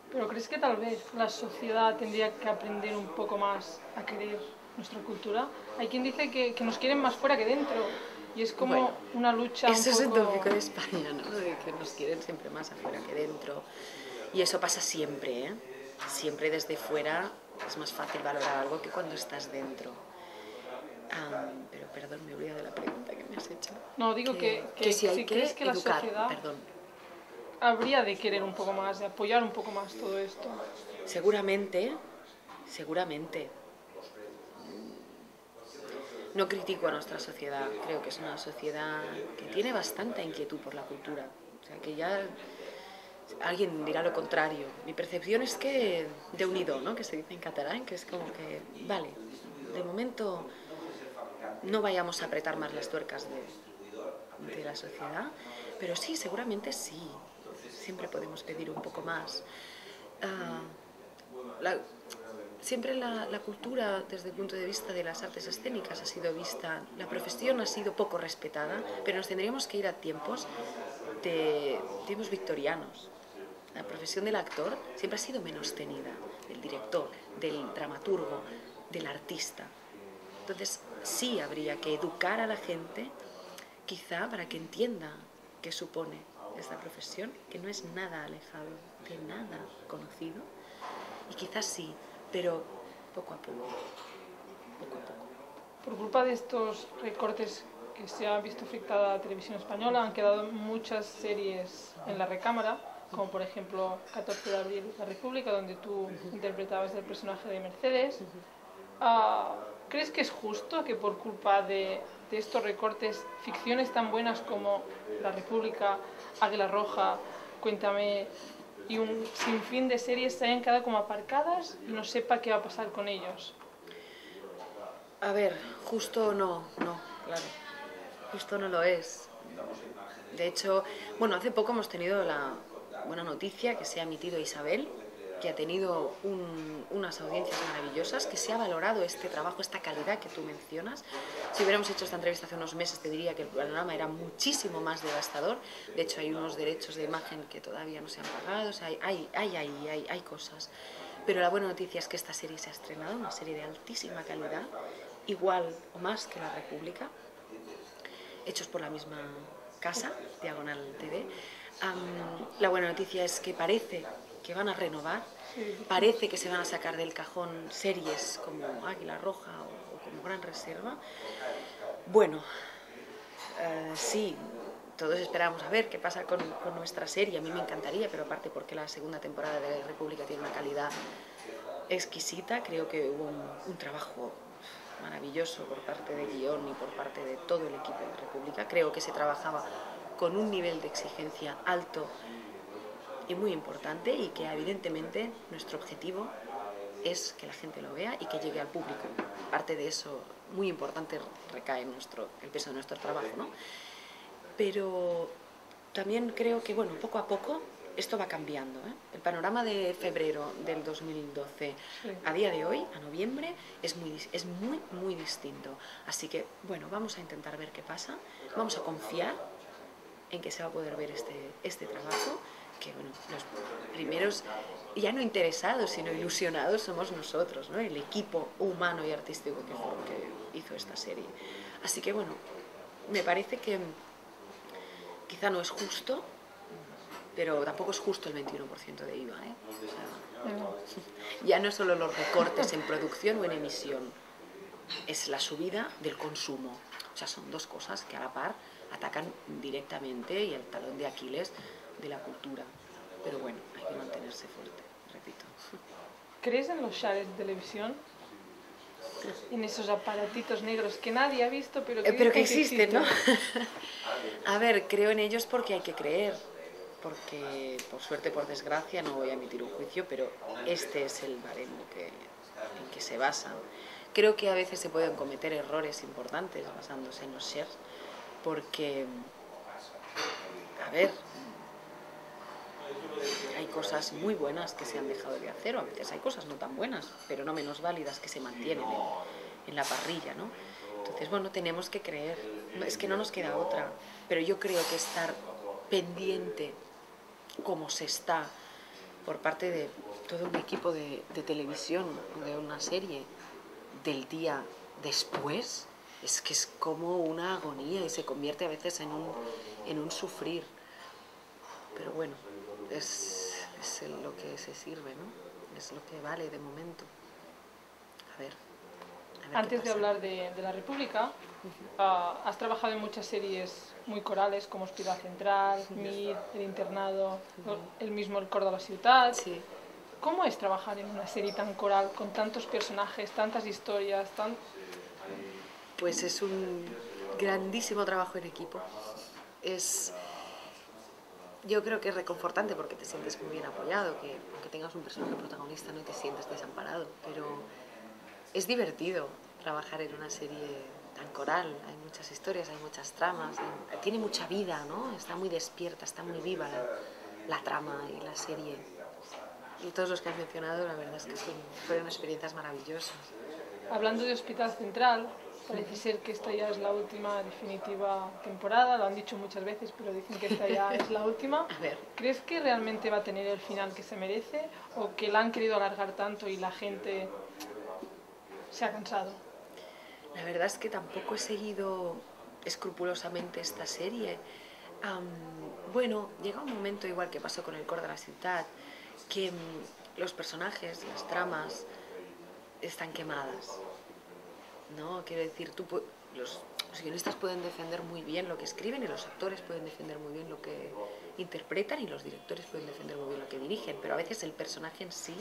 Pero ¿crees que tal vez la sociedad tendría que aprender un poco más a querer nuestra cultura? Hay quien dice que nos quieren más fuera que dentro y es Bueno, como una lucha un eso es el poco... tópico de España, ¿no? De que nos quieren siempre más afuera que dentro. Y eso pasa siempre, ¿eh? Siempre desde fuera es más fácil valorar algo que cuando estás dentro. Pero perdón, me he olvidado de la pregunta que me has hecho. No, digo Que si hay si crees que que la educar, sociedad perdón. habría de querer un poco más, de apoyar un poco más todo esto. Seguramente, seguramente. No critico a nuestra sociedad, creo que es una sociedad que tiene bastante inquietud por la cultura. O sea, que ya alguien dirá lo contrario. Mi percepción es que de unido, ¿no? Que se dice en catalán, que es como que, vale, de momento no vayamos a apretar más las tuercas de la sociedad, pero sí, seguramente sí. Siempre podemos pedir un poco más. Ah, la, siempre la cultura, desde el punto de vista de las artes escénicas, ha sido vista, la profesión ha sido poco respetada, pero nos tendríamos que ir a tiempos de tiempos victorianos. La profesión del actor siempre ha sido menos tenida, del director, del dramaturgo, del artista. Entonces sí habría que educar a la gente, quizá para que entienda qué supone esta profesión, que no es nada alejado de nada conocido, y quizás sí, pero poco a poco, poco a poco. Por culpa de estos recortes que se ha visto afectada la televisión española, han quedado muchas series en la recámara, como por ejemplo 14 de abril, La República, donde tú interpretabas el personaje de Mercedes. ¿Crees que es justo que por culpa de estos recortes, ficciones tan buenas como La República, Águila Roja, Cuéntame y un sinfín de series se hayan quedado como aparcadas y no sepa qué va a pasar con ellos? A ver, justo no, claro, justo no lo es. De hecho, bueno, hace poco hemos tenido la buena noticia que se ha emitido Isabel, que ha tenido unas audiencias maravillosas, que se ha valorado este trabajo, esta calidad que tú mencionas. Si hubiéramos hecho esta entrevista hace unos meses te diría que el panorama era muchísimo más devastador. De hecho hay unos derechos de imagen que todavía no se han pagado, o sea, hay cosas. Pero la buena noticia es que esta serie se ha estrenado, una serie de altísima calidad, igual o más que La República, hechos por la misma casa, Diagonal TV. La buena noticia es que parece que van a renovar, parece que se van a sacar del cajón series como Águila Roja o como Gran Reserva. Bueno, sí, todos esperamos a ver qué pasa con nuestra serie. A mí me encantaría, pero aparte porque la segunda temporada de República tiene una calidad exquisita. Creo que hubo un trabajo maravilloso por parte de guión y por parte de todo el equipo de República. Creo que se trabajaba con un nivel de exigencia alto y muy importante, y que evidentemente nuestro objetivo es que la gente lo vea y que llegue al público. Parte de eso, muy importante, recae en el peso de nuestro trabajo, ¿no? Pero también creo que, bueno, poco a poco esto va cambiando, ¿eh? El panorama de febrero del 2012 a día de hoy, a noviembre, es muy distinto. Así que, bueno, vamos a intentar ver qué pasa, vamos a confiar en que se va a poder ver este trabajo, que, bueno, los primeros, ya no interesados, sino ilusionados somos nosotros, ¿no? El equipo humano y artístico que hizo esta serie. Así que, bueno, me parece que quizá no es justo, pero tampoco es justo el 21% de IVA, ¿eh? O sea, ya no solo los recortes en producción o en emisión, es la subida del consumo. O sea, son dos cosas que a la par atacan directamente y el talón de Aquiles de la cultura. Pero bueno, hay que mantenerse fuerte, repito. ¿Crees en los shares de televisión? En esos aparatitos negros que nadie ha visto, pero que existen, ¿no? A ver, creo en ellos porque hay que creer. Porque, por suerte, por desgracia, no voy a emitir un juicio, pero este es el baremo en que se basan. Creo que a veces se pueden cometer errores importantes basándose en los shares, porque, a ver, hay cosas muy buenas que se han dejado de hacer, o a veces hay cosas no tan buenas, pero no menos válidas, que se mantienen en la parrilla, ¿no? Entonces, bueno, tenemos que creer, es que no nos queda otra, pero yo creo que estar pendiente como se está por parte de todo un equipo de televisión, de una serie, del día después, es que es como una agonía y se convierte a veces en un sufrir. Pero bueno, es lo que se sirve, ¿no? Es lo que vale de momento. A ver Antes de hablar de la República, has trabajado en muchas series muy corales como Hospital Central, Mir, El Internado, el mismo El Cor de la Ciutat. Sí. ¿Cómo es trabajar en una serie tan coral, con tantos personajes, tantas historias? Pues es un grandísimo trabajo en equipo. Yo creo que es reconfortante porque te sientes muy bien apoyado, que aunque tengas un personaje protagonista no te sientes desamparado, pero es divertido trabajar en una serie tan coral. Hay muchas historias, hay muchas tramas, tiene mucha vida, ¿no? Está muy despierta, está muy viva la trama y la serie. Y todos los que has mencionado, la verdad es que fueron experiencias maravillosas. Hablando de Hospital Central, parece ser que esta ya es la última definitiva temporada, lo han dicho muchas veces, pero dicen que esta ya es la última. A ver. ¿Crees que realmente va a tener el final que se merece o que la han querido alargar tanto y la gente se ha cansado? La verdad es que tampoco he seguido escrupulosamente esta serie. Bueno, llega un momento, igual que pasó con El Cor de la Ciutat, que los personajes, las tramas, están quemadas, ¿no? Quiero decir, los guionistas pueden defender muy bien lo que escriben y los actores pueden defender muy bien lo que interpretan y los directores pueden defender muy bien lo que dirigen, pero a veces el personaje en sí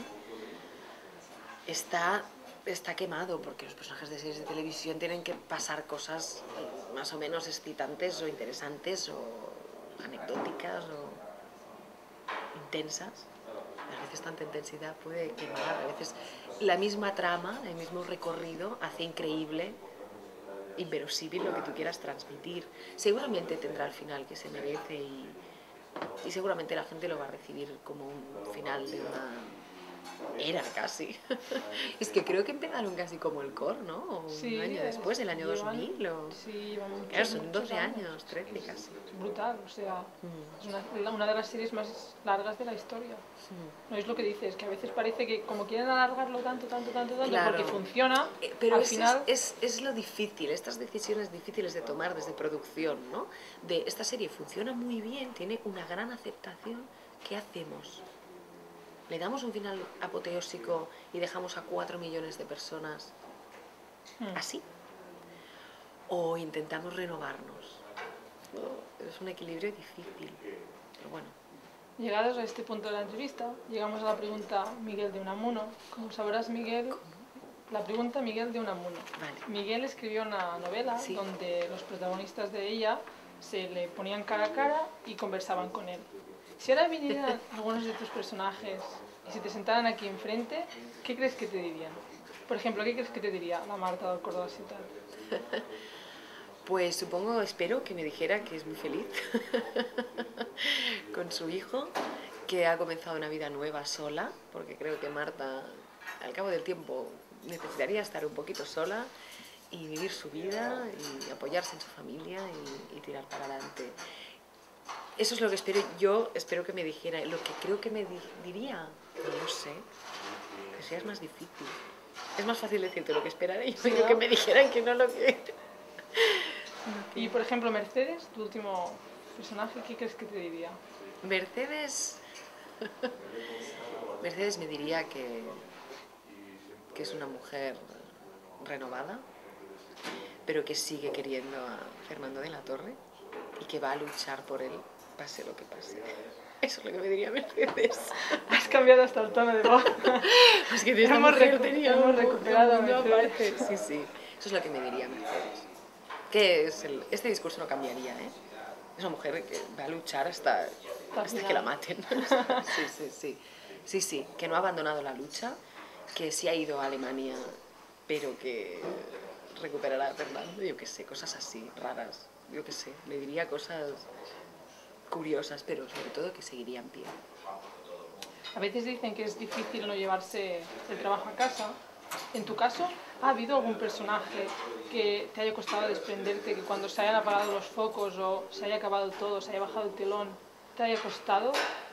está quemado porque los personajes de series de televisión tienen que pasar cosas más o menos excitantes o interesantes o anecdóticas o intensas. A veces tanta intensidad puede quemar, a veces la misma trama, el mismo recorrido hace increíble, inverosímil lo que tú quieras transmitir. Seguramente tendrá el final que se merece y seguramente la gente lo va a recibir como un final de una era casi. Es que creo que empezaron casi como El Cor, ¿no? O sí, un año después, el año 2000. Sí, llevan claro, son 12 años, 13 casi. Es brutal, o sea, es una de las series más largas de la historia. No es lo que dices, que a veces parece que como quieren alargarlo tanto, Claro. porque funciona, pero al final... es lo difícil, estas decisiones difíciles de tomar desde producción, ¿no? De esta serie funciona muy bien, tiene una gran aceptación, ¿qué hacemos? ¿Le damos un final apoteósico y dejamos a 4 millones de personas así? ¿O intentamos renovarnos? ¿No? Es un equilibrio difícil, pero bueno. Llegados a este punto de la entrevista, llegamos a la pregunta Miguel de Unamuno. Como sabrás, Miguel, la pregunta Miguel de Unamuno. Vale. Miguel escribió una novela donde los protagonistas de ella se le ponían cara a cara y conversaban con él. Si ahora vinieran algunos de tus personajes y se te sentaran aquí enfrente, ¿qué crees que te dirían? Por ejemplo, ¿qué crees que te diría la Marta del Cor de la Ciutat? Pues espero que me dijera que es muy feliz con su hijo, que ha comenzado una vida nueva sola, porque creo que Marta, al cabo del tiempo, necesitaría estar un poquito sola y vivir su vida y apoyarse en su familia y tirar para adelante. Eso es lo que espero. Yo espero que me dijera. Lo que creo que me diría, no sé, que sea más difícil. Es más fácil decirte lo que esperaré. Yo creo que me dijeran que no lo que... Y por ejemplo, Mercedes, tu último personaje, ¿qué crees que te diría? Mercedes me diría que es una mujer renovada, pero que sigue queriendo a Fernando de la Torre y que va a luchar por él, pase lo que pase. Eso es lo que me diría Mercedes. Has cambiado hasta el tono de voz. Es que hemos recuperado a Mercedes. Sí, sí. Eso es lo que me diría Mercedes. Que este discurso no cambiaría, ¿eh? Es una mujer que va a luchar hasta que la maten. Sí, que no ha abandonado la lucha, que sí ha ido a Alemania, pero que recuperará a Fernando, yo qué sé, cosas así, raras. Yo qué sé, le diría cosas curiosas, pero sobre todo que seguiría en pie. A veces dicen que es difícil no llevarse el trabajo a casa. En tu caso, ¿ha habido algún personaje que te haya costado desprenderte, que cuando se hayan apagado los focos o se haya acabado todo, se haya bajado el telón, te haya costado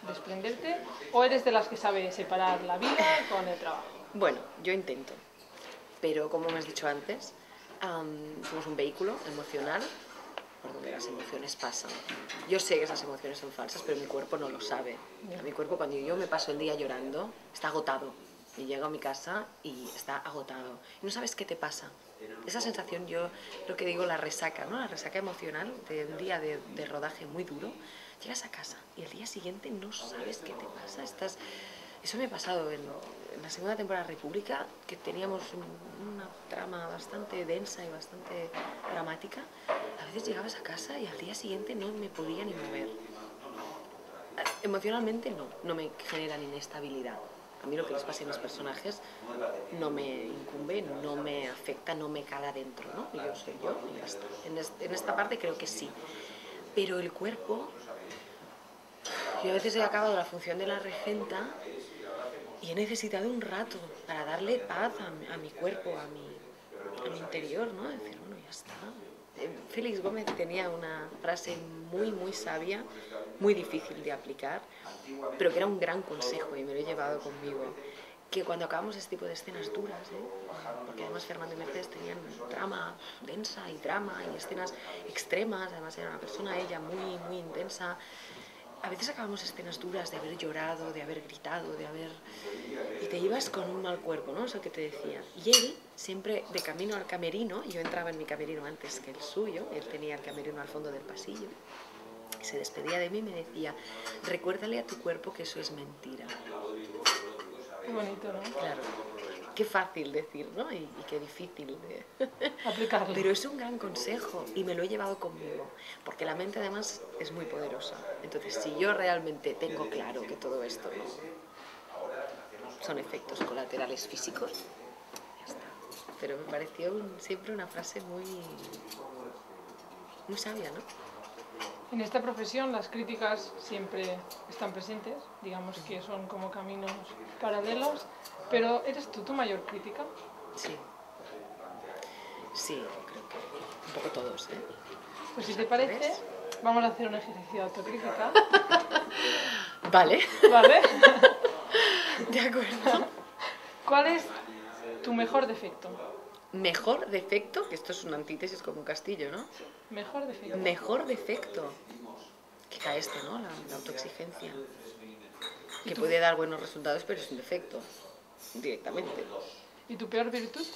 desprenderte, o eres de las que sabe separar la vida con el trabajo? Bueno, yo intento, pero como me has dicho antes, somos un vehículo emocional por donde las emociones pasan. Yo sé que esas emociones son falsas, pero mi cuerpo no lo sabe. A mi cuerpo, cuando yo me paso el día llorando, está agotado. Y llego a mi casa y está agotado. Y no sabes qué te pasa. Esa sensación, yo lo que digo, la resaca, ¿no? La resaca emocional de un día de rodaje muy duro. Llegas a casa y el día siguiente no sabes qué te pasa. Eso me ha pasado en la segunda temporada de República, que teníamos una trama bastante densa y bastante dramática. A veces llegabas a casa y al día siguiente no me podía ni mover. Emocionalmente no me generan inestabilidad. A mí lo que les pasa a mis personajes no me incumbe, no me afecta, no me cala dentro, ¿no? Yo soy yo y ya está. En esta parte creo que sí. Pero el cuerpo, yo a veces he acabado la función de la regenta y he necesitado un rato para darle paz a mi cuerpo, a mi interior, ¿no? Decir, bueno, ya está. Félix Gómez tenía una frase muy, muy sabia, muy difícil de aplicar, pero que era un gran consejo y me lo he llevado conmigo. Que cuando acabamos este tipo de escenas duras, porque además Fernando y Mercedes tenían trama densa y drama y escenas extremas, además era una persona ella muy, muy intensa. A veces acabamos escenas duras de haber llorado, de haber gritado, y te ibas con un mal cuerpo, ¿no? Eso que te decía. Y él, siempre de camino al camerino, yo entraba en mi camerino antes que el suyo, él tenía el camerino al fondo del pasillo, y se despedía de mí y me decía, recuérdale a tu cuerpo que eso es mentira. Qué bonito, ¿no? Claro. Qué fácil decir, ¿no? Y qué difícil de aplicarlo. Pero es un gran consejo y me lo he llevado conmigo, porque la mente además es muy poderosa. Entonces, si yo realmente tengo claro que todo esto no son efectos colaterales físicos, ya está. Pero me pareció siempre una frase muy sabia, ¿no? En esta profesión las críticas siempre están presentes, digamos que son como caminos paralelos, pero ¿eres tú tu mayor crítica? Sí. Sí, creo que un poco todos, ¿eh? Pues si te parece, vamos a hacer un ejercicio de autocrítica. Vale. ¿Vale? De acuerdo. ¿Cuál es tu mejor defecto? ¿Mejor defecto? Que esto es una antítesis como un castillo, ¿no? Mejor defecto. Mejor defecto. Quizá ¿no? La autoexigencia. Que puede dar buenos resultados, pero es un defecto. Directamente. ¿Y tu peor virtud?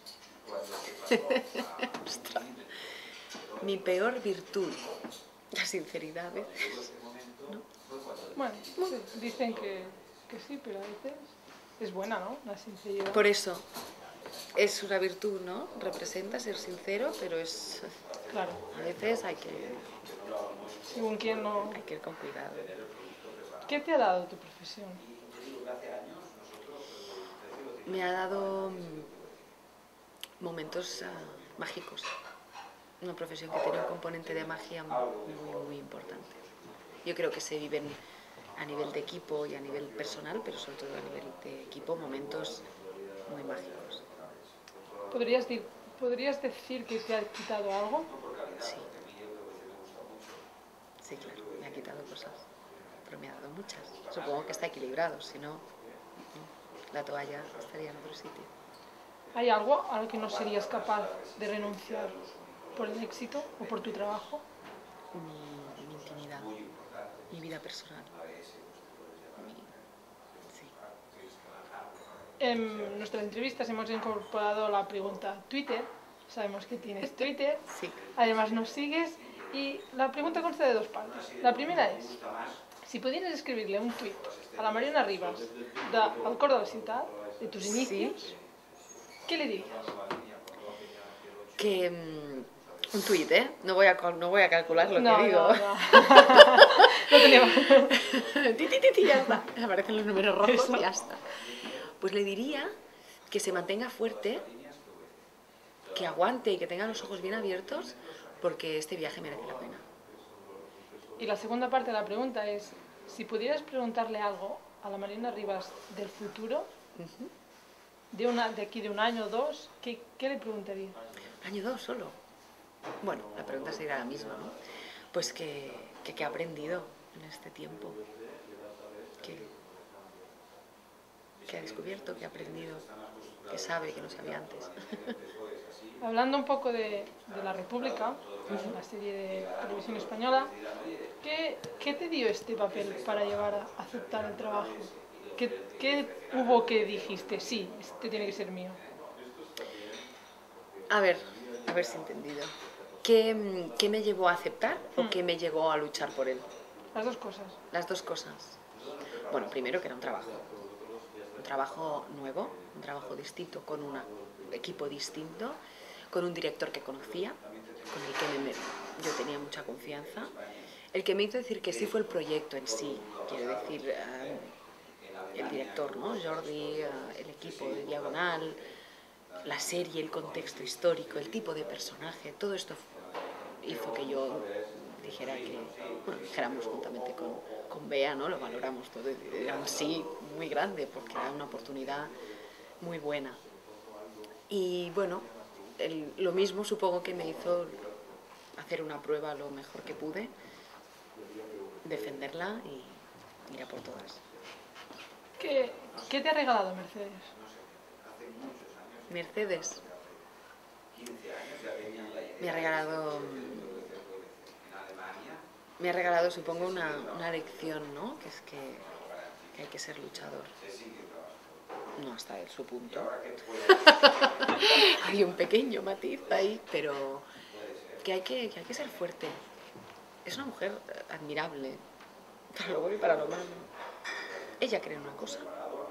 Ostras. Mi peor virtud. La sinceridad a veces, ¿no? Bueno, sí, dicen que sí, pero a veces es buena, ¿no? La sinceridad. Por eso, es una virtud, ¿no? Representa ser sincero, pero es... Claro. A veces hay que... Según quién no... Hay que ir con cuidado. ¿Qué te ha dado tu profesión? Me ha dado momentos mágicos. Una profesión que tiene un componente de magia muy, muy importante. Yo creo que se viven a nivel de equipo y a nivel personal, pero sobre todo a nivel de equipo, momentos muy mágicos. ¿Podrías decir que te ha quitado algo? Sí. Sí, claro, me ha quitado cosas, pero me ha dado muchas. Supongo que está equilibrado, si no, la toalla estaría en otro sitio. ¿Hay algo a lo que no serías capaz de renunciar por el éxito o por tu trabajo? Mi intimidad, mi vida personal. Sí. En nuestras entrevistas hemos incorporado la pregunta Twitter. Sabemos que tienes Twitter. Sí. Además nos sigues y la pregunta consta de dos partes. La primera es, si pudieras escribirle un tuit a la Mariona Rivas al Córdoba Ciutat, de tus inicios, sí, ¿qué le dirías? Que un tuit, ¿eh? No voy a calcular lo que digo. No. No teníamos. Ya está. Aparecen los números rojos. Eso. Y ya está. Pues le diría que se mantenga fuerte, que aguante y que tenga los ojos bien abiertos, porque este viaje merece la pena. Y la segunda parte de la pregunta es, si pudieras preguntarle algo a la Mariona Rivas del futuro, de aquí de un año o dos, ¿qué le preguntaría? ¿Año 2 solo? Bueno, la pregunta sería la misma, ¿no? Pues que ha aprendido en este tiempo. que ha descubierto, que ha aprendido, que sabe, que no sabía antes. Hablando un poco de La República, la serie de televisión española, ¿qué te dio este papel para llevar a aceptar el trabajo? ¿Qué hubo que dijiste, sí, este tiene que ser mío? A ver si he entendido. ¿Qué me llevó a aceptar o qué me llevó a luchar por él? Las dos cosas. Las dos cosas. Bueno, primero que era un trabajo nuevo, un trabajo distinto, con un equipo distinto, con un director que conocía, con el que yo tenía mucha confianza. El que me hizo decir que sí fue el proyecto en sí, quiero decir, el director, ¿no? Jordi, el equipo de Diagonal, la serie, el contexto histórico, el tipo de personaje, todo esto hizo que yo dijéramos juntamente con Bea, ¿no? Lo valoramos todo, era un sí muy grande porque era una oportunidad muy buena. Y bueno, lo mismo supongo que me hizo hacer una prueba lo mejor que pude, defenderla y ir a por todas. ¿Qué te ha regalado Mercedes? Mercedes me ha regalado supongo una lección, ¿no? Que es que hay que ser luchador. No hasta su punto. Hay un pequeño matiz ahí, pero que hay que ser fuerte. Es una mujer admirable, para lo bueno y para lo malo. Ella cree en una cosa,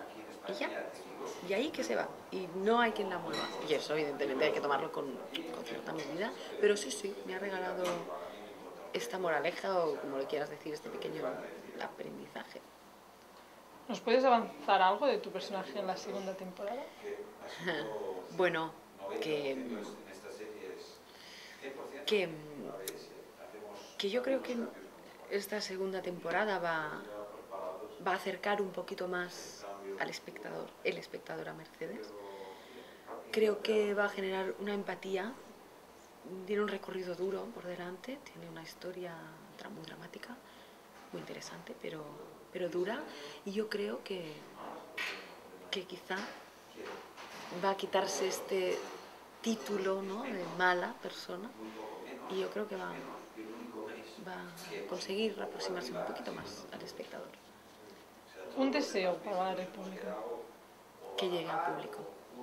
y ahí que se va, y no hay quien la mueva. Y eso evidentemente hay que tomarlo con cierta medida, pero sí, me ha regalado esta moraleja, o como le quieras decir, este pequeño aprendizaje. ¿Nos puedes avanzar algo de tu personaje en la segunda temporada? Bueno, que yo creo que esta segunda temporada va a acercar un poquito más al espectador, el espectador a Mercedes. Creo que va a generar una empatía, tiene un recorrido duro por delante, tiene una historia muy dramática, muy interesante, pero dura, y yo creo que quizá va a quitarse este título, ¿no?, de mala persona, y yo creo que va a conseguir aproximarse un poquito más al espectador. Un deseo para La República. Que llegue al público.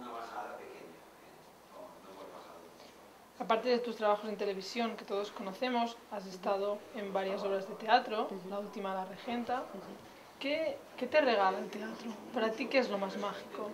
Aparte de tus trabajos en televisión que todos conocemos, has estado en varias obras de teatro, la última La Regenta. ¿Qué te regala el teatro? Para ti, ¿qué es lo más mágico?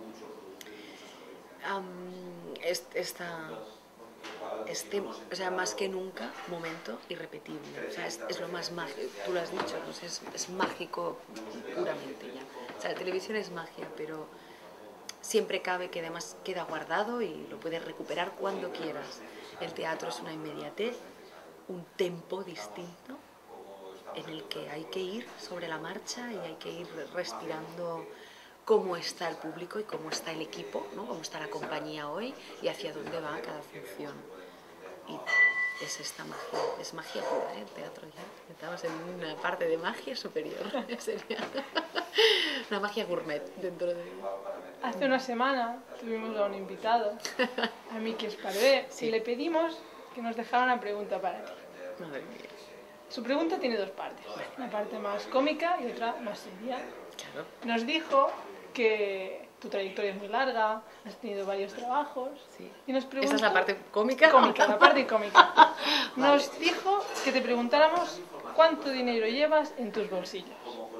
O sea, más que nunca, momento irrepetible. O sea, es lo más mágico, tú lo has dicho, ¿no? Es mágico puramente ya. O sea, la televisión es magia, pero siempre cabe que además queda guardado y lo puedes recuperar cuando quieras. El teatro es una inmediatez, un tempo distinto en el que hay que ir sobre la marcha y hay que ir respirando cómo está el público y cómo está el equipo, ¿no? Cómo está la compañía hoy y hacia dónde va cada función. Y es esta magia, es magia pura, ¿eh? El teatro ya. Estamos en una parte de magia superior. Sería una magia gourmet dentro de... Hace una semana tuvimos a un invitado, a Miki Esparvé, y le pedimos que nos dejara una pregunta para ti. Madre mía. Su pregunta tiene dos partes, una parte más cómica y otra más seria. Claro. Nos dijo que tu trayectoria es muy larga, has tenido varios trabajos. Sí. Y nos preguntó, ¿Esa es la parte cómica? Cómica, la parte cómica. Vale. Nos dijo que te preguntáramos cuánto dinero llevas en tus bolsillos.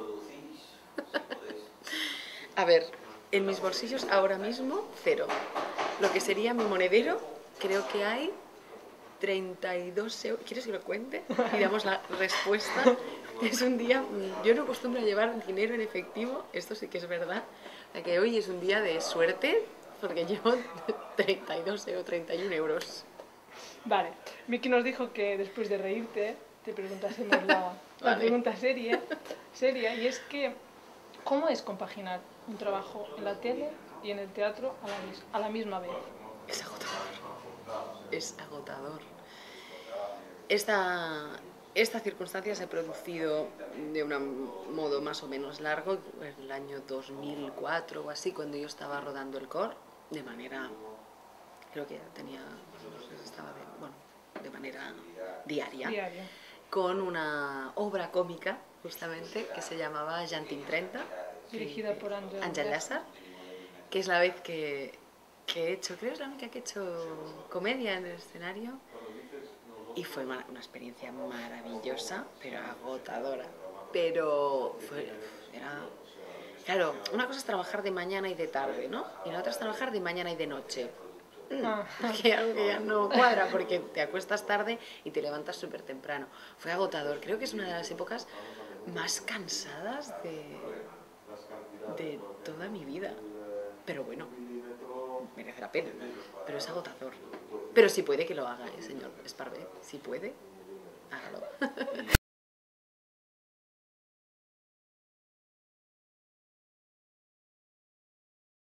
A ver, en mis bolsillos ahora mismo, 0. Lo que sería mi monedero, creo que hay 32 euros. ¿Quieres que lo cuente? Y damos la respuesta. Es un día, yo no acostumbro a llevar dinero en efectivo, esto sí que es verdad, que hoy es un día de suerte, porque llevo 32 o 31 euros. Vale, Miki nos dijo que después de reírte te preguntásemos la pregunta seria, y es que, ¿cómo es compaginar un trabajo en la tele y en el teatro a la misma vez? Es agotador. esta circunstancia se ha producido de un modo más o menos largo, en el año 2004 o así, cuando yo estaba rodando el core, de manera, creo que tenía, no sé si estaba de, bueno, de manera diaria, con una obra cómica, justamente, que se llamaba Jantin 30, dirigida por Àngel Llàcer, que es la vez que he hecho, creo que es la única que he hecho comedia en el escenario. Y fue una experiencia maravillosa, pero agotadora. Pero claro, una cosa es trabajar de mañana y de tarde, ¿no? Y la otra es trabajar de mañana y de noche. Que algo que ya no cuadra, porque te acuestas tarde y te levantas súper temprano. Fue agotador. Creo que es una de las épocas más cansadas de toda mi vida. Pero bueno, merece la pena. Pero es agotador. Pero si puede que lo haga, señor Esparvé. Si puede, hágalo.